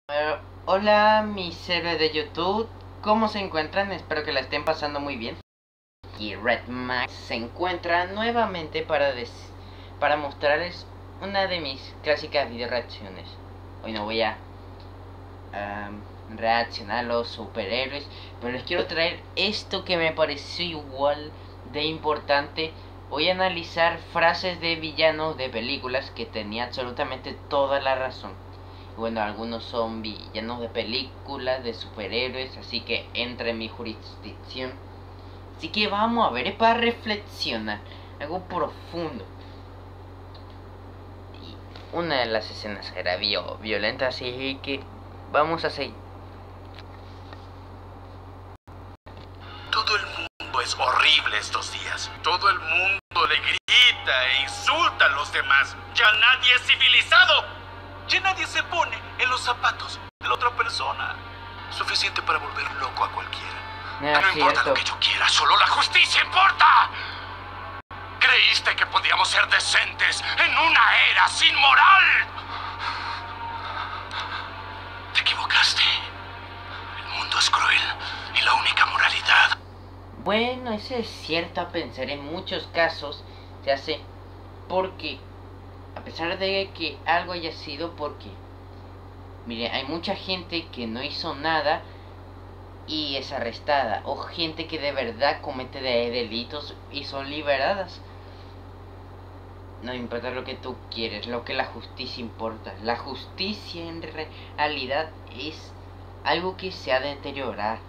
Hola mis héroes de YouTube, ¿cómo se encuentran? Espero que la estén pasando muy bien. Y RedMax se encuentra nuevamente para mostrarles una de mis clásicas video reacciones. Hoy no voy a reaccionar a los superhéroes, pero les quiero traer esto que me pareció igual de importante. Voy a analizar frases de villanos de películas que tenía absolutamente toda la razón. Bueno, algunos son villanos de películas, de superhéroes, así que entra en mi jurisdicción. Así que vamos a ver, es para reflexionar, algo profundo. Y una de las escenas era violenta, así que vamos a seguir. Todo el mundo es horrible estos días. Todo el mundo le grita e insulta a los demás. Ya nadie es civilizado. Ya nadie se pone en los zapatos de la otra persona. Suficiente para volver loco a cualquiera. No importa lo que yo quiera, solo la justicia importa. ¿Creíste que podíamos ser decentes en una era sin moral? Te equivocaste. El mundo es cruel y la única moralidad. Bueno, eso es cierto a pensar. En muchos casos se hace porque, a pesar de que algo haya sido porque, mire, hay mucha gente que no hizo nada y es arrestada, o gente que de verdad comete delitos y son liberadas. No importa lo que tú quieres, lo que la justicia importa. La justicia en realidad es algo que se ha deteriorado.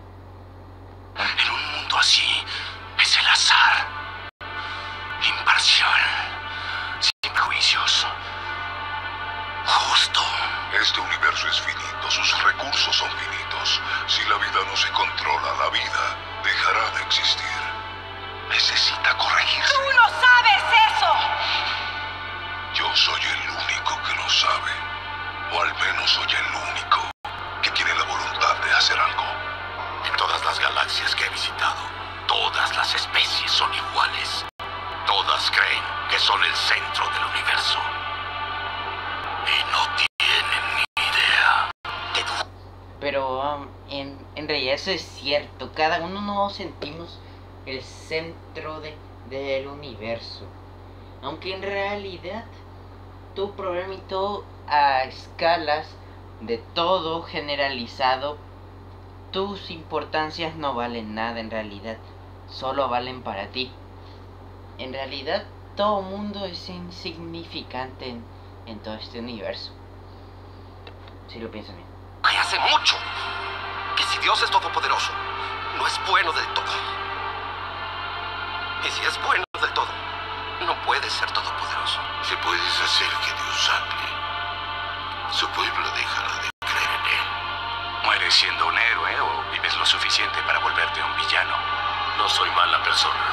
En un mundo así, es el azar, imparcial, sin prejuicios, justo. Este universo es finito, sus recursos son finitos. Si la vida no se controla, la vida dejará de existir. Necesita corregirse. ¡Tú no sabes eso! Yo soy el único que lo sabe. O al menos soy el único que tiene la voluntad de hacer algo. En todas las galaxias que he visitado, todas las especies son iguales. Todas creen que son el centro del universo. Y no tienen ni idea. Pero en realidad eso es cierto. Cada uno nos sentimos el centro del universo. Aunque en realidad tu problema y todo a escalas de todo generalizado, tus importancias no valen nada en realidad. Solo valen para ti. En realidad todo mundo es insignificante en todo este universo. Si lo piensas bien. Hace mucho que si Dios es todopoderoso, no es bueno del todo. Y si es bueno del todo, no puede ser todopoderoso. Si puedes hacer que Dios hable, su pueblo dejará de creer en él. ¿Mueres siendo un héroe o vives lo suficiente para volverte un villano? No soy mala persona.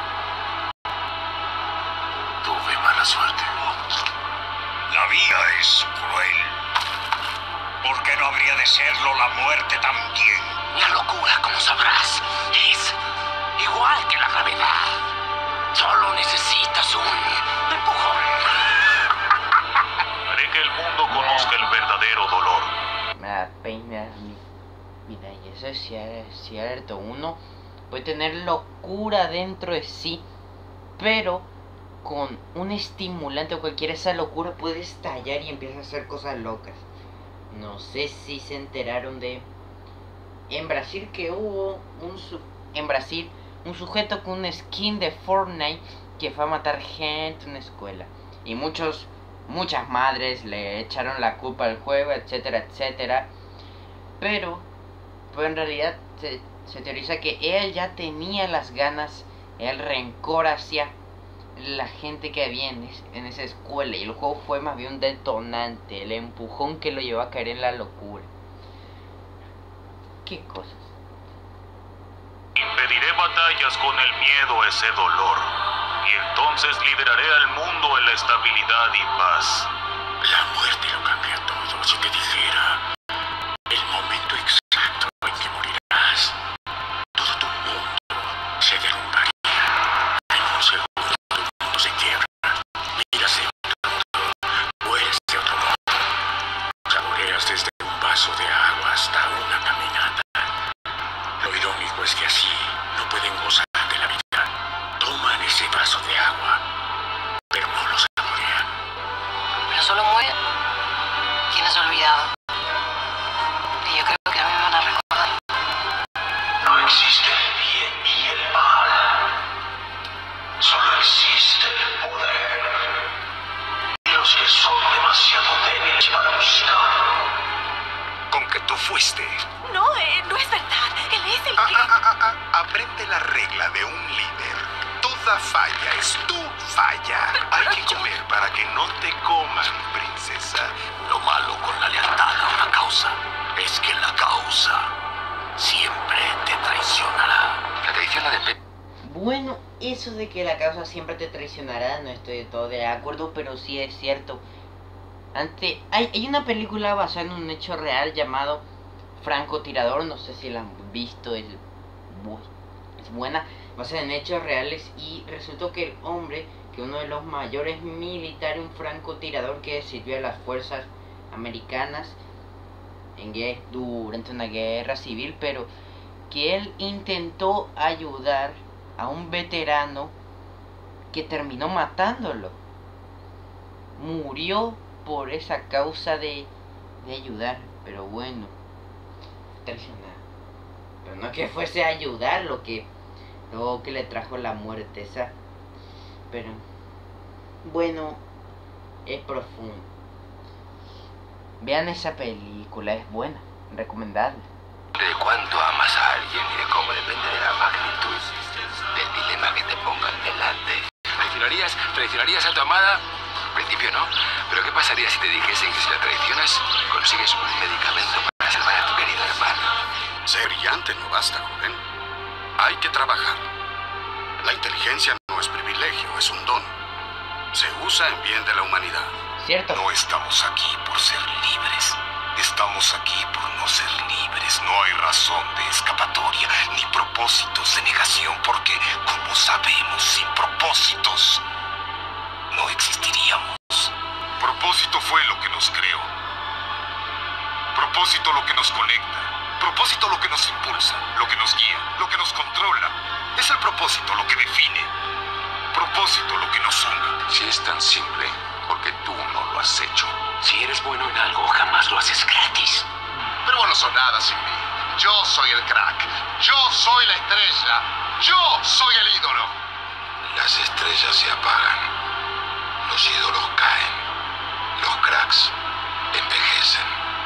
Tuve mala suerte. La vida es cruel. ¿Por qué no habría de serlo la muerte también? La locura, como sabrás, es igual que la gravedad. Solo necesitas un empujón. Haré que el mundo conozca el verdadero dolor. Me da pena. Mira, y eso es cierto. Uno puede tener locura dentro de sí, pero con un estimulante o cualquiera, esa locura puede estallar y empieza a hacer cosas locas. No sé si se enteraron de en Brasil que hubo un sujeto con un skin de Fortnite que fue a matar gente en una escuela. Y muchas madres le echaron la culpa al juego, etcétera, etcétera. Pero en realidad se teoriza que él ya tenía las ganas, el rencor hacia la gente que había en esa escuela. Y el juego fue más bien un detonante, el empujón que lo llevó a caer en la locura. ¿Qué cosas? Impediré batallas con el miedo a ese dolor, y entonces lideraré al mundo en la estabilidad y paz. La muerte lo cambia todo. Si te dijera el momento exacto en que morirás, todo tu mundo se derrumbaría. En un segundo tu mundo se quiebra. Miras de otro modo, mueres de otro modo. Saboreas desde un fuiste. No, no es verdad. Él es el que... Aprende la regla de un líder. Toda falla es tu falla. Hay que comer para que no te coman, princesa. Lo malo con la lealtad a una causa es que la causa siempre te traicionará. La traiciona de... Bueno, eso de que la causa siempre te traicionará, no estoy de todo de acuerdo, pero sí es cierto. Hay una película basada en un hecho real llamado Francotirador, no sé si la han visto, es buena, basada en hechos reales, y resultó que el hombre, que uno de los mayores militares, un francotirador que sirvió a las fuerzas americanas durante una guerra civil, pero que él intentó ayudar a un veterano que terminó matándolo. Murió por esa causa de ayudar, pero bueno, traicionar. Pero no que fuese a ayudar lo que le trajo la muerte esa. Pero bueno, es profundo. Vean esa película, es buena, recomendable. De cuánto amas a alguien y de cómo depende de la magnitud del dilema que te pongan delante. ¿Traicionarías a tu amada? Al principio no, pero ¿qué pasaría si te dijesen que si la traicionas consigues un medicamento para salvar a tu querido hermano? Ser brillante no basta, joven. Hay que trabajar. La inteligencia no es privilegio, es un don. Se usa en bien de la humanidad. ¿Cierto? No estamos aquí por ser libres. Estamos aquí por no ser libres. No hay razón de escapatoria ni propósitos de negación, porque, como sabemos, sin propósitos no existiríamos. Propósito fue lo que nos creó. Propósito lo que nos conecta. Propósito lo que nos impulsa, lo que nos guía, lo que nos controla. Es el propósito lo que define. Propósito lo que nos une. Si es tan simple, porque tú no lo has hecho. Si eres bueno en algo, jamás lo haces gratis. Pero vos no sos nada sin mí. Yo soy el crack. Yo soy la estrella. Yo soy el ídolo. Las estrellas se apagan. Los ídolos caen. Los cracks envejecen.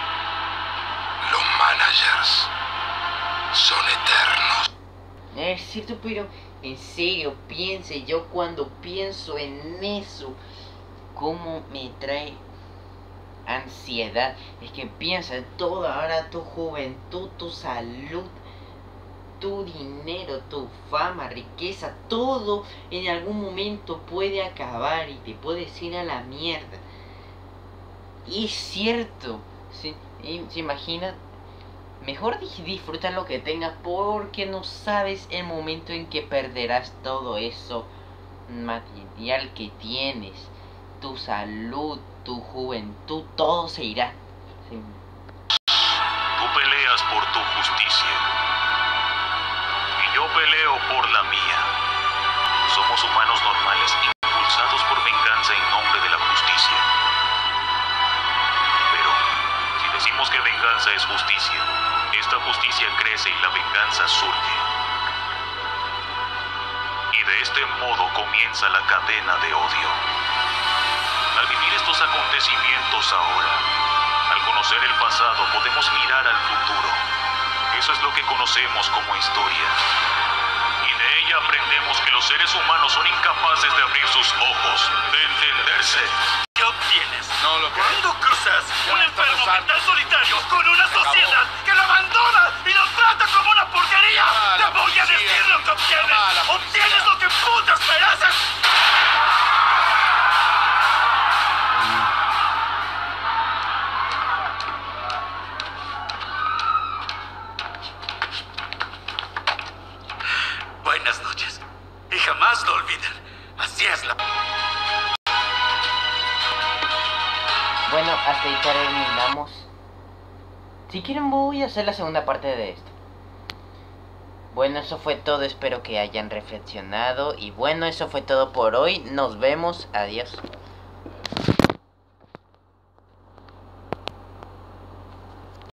Los managers son eternos. Es cierto, pero en serio, piense, yo cuando pienso en eso, cómo me trae ansiedad. Es que piensa todo, ahora tu juventud, tu salud, tu dinero, tu fama, riqueza, todo en algún momento puede acabar y te puedes ir a la mierda. Y es cierto, se imagina, mejor disfruta lo que tengas, porque no sabes el momento en que perderás todo eso material que tienes, tu salud, tu juventud, todo se irá. Sí. Tú peleas por tu justicia y yo peleo por la mía. Somos humanos normales, impulsados por venganza en nombre de la justicia. Pero si decimos que venganza es justicia, esta justicia crece y la venganza surge. Y de este modo comienza la cadena de odio. Al vivir estos acontecimientos ahora, al conocer el pasado, podemos mirar al futuro. Eso es lo que conocemos como historia. Y de ella aprendemos que los seres humanos son incapaces de abrir sus ojos, de entenderse. ¿Qué obtienes? No lo creo. Cuando cruzas un enfermo mental solitario con una sociedad que lo abandona y lo trata como una porquería, te voy a decir lo que obtienes. Obtienes lo que putas mereces. Buenas noches. Y jamás lo olviden. Así es la... Bueno, hasta ahí terminamos. Si quieren voy a hacer la segunda parte de esto. Bueno, eso fue todo, espero que hayan reflexionado. Y bueno, eso fue todo por hoy. Nos vemos, adiós.